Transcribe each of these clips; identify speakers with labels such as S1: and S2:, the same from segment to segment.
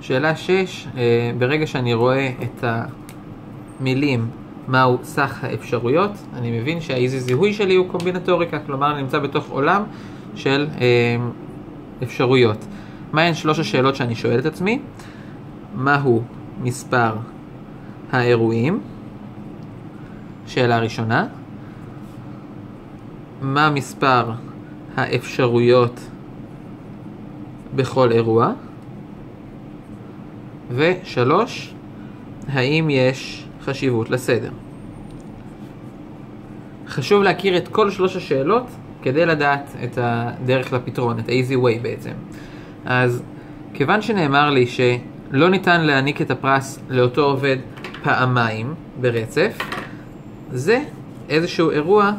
S1: שאלה 6, ברגע שאני רואה את המילים מהו סך האפשרויות, אני מבין שהאיזי זיהוי שלי הוא קומבינטוריקה, כלומר אני נמצא בתוך עולם של אפשרויות. מהן 3 השאלות שאני שואל את עצמי? מהו מספר האירועים? שאלה ראשונה. מה מספר האפשרויות בכל אירוע? ו3, האם יש חשיבות לסדר? חשוב להכיר את כל 3 השאלות כדי לדעת את הדרך לפתרון, את ה-easy way בעצם. אז כיוון שנאמר לי שלא ניתן להעניק את הפרס לאותו עובד פעמיים ברצף, זה איזשהו אירוע,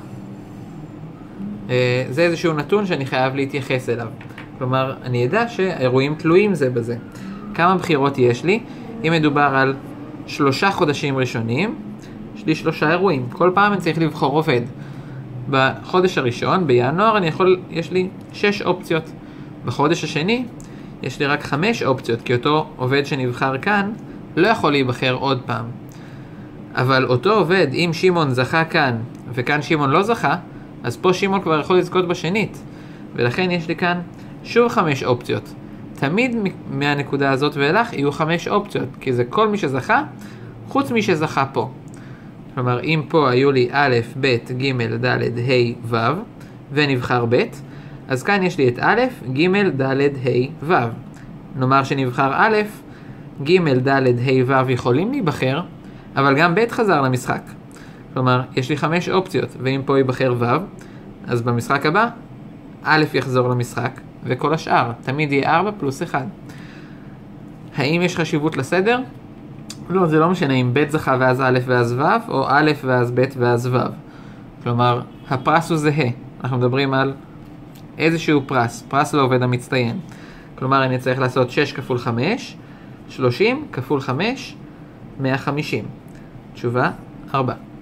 S1: זה איזשהו נתון שאני חייב להתייחס אליו. כלומר, אני יודע שהאירועים תלויים זה בזה. כמה בחירות יש לי? אם מדובר על 3 חודשים ראשונים, יש לי 3 אירועים. כל פעם אני צריך לבחור עובד. בחודש הראשון, בינואר, יש לי 6 אופציות. בחודש השני, יש לי רק 5 אופציות, כי אותו עובד שנבחר כאן לא יכול להיבחר עוד פעם. אבל אותו עובד, אם שמעון זכה כאן, וכאן שמעון לא זכה, אז פה שמעון כבר יכול לזכות בשנית. ולכן יש לי כאן שוב 5 אופציות. תמיד מהנקודה הזאת ואילך יהיו 5 אופציות, כי זה כל מי שזכה, חוץ מי שזכה פה. כלומר, אם פה היו לי א', ב', ג', ד', ה', ו', ונבחר ב', אז כאן יש לי את א', ג', ד', ה', ו'. נאמר שנבחר א', ג', ד', ה', ו' יכולים להיבחר, אבל גם ב' חזר למשחק. כלומר, יש לי 5 אופציות, ואם פה ייבחר ו', אז במשחק הבא, א' יחזור למשחק, וכל השאר, תמיד יהיה 4 פלוס 1. האם יש חשיבות לסדר? לא, זה לא משנה אם ב' זכה ואז א' ואז ו', או א' ואז ב' ואז ו'. כלומר, הפרס הוא זהה. אנחנו מדברים על איזשהו פרס לעובד המצטיין. כלומר, אני צריך לעשות 6 כפול 5, 30 כפול 5, 150. תשובה 4.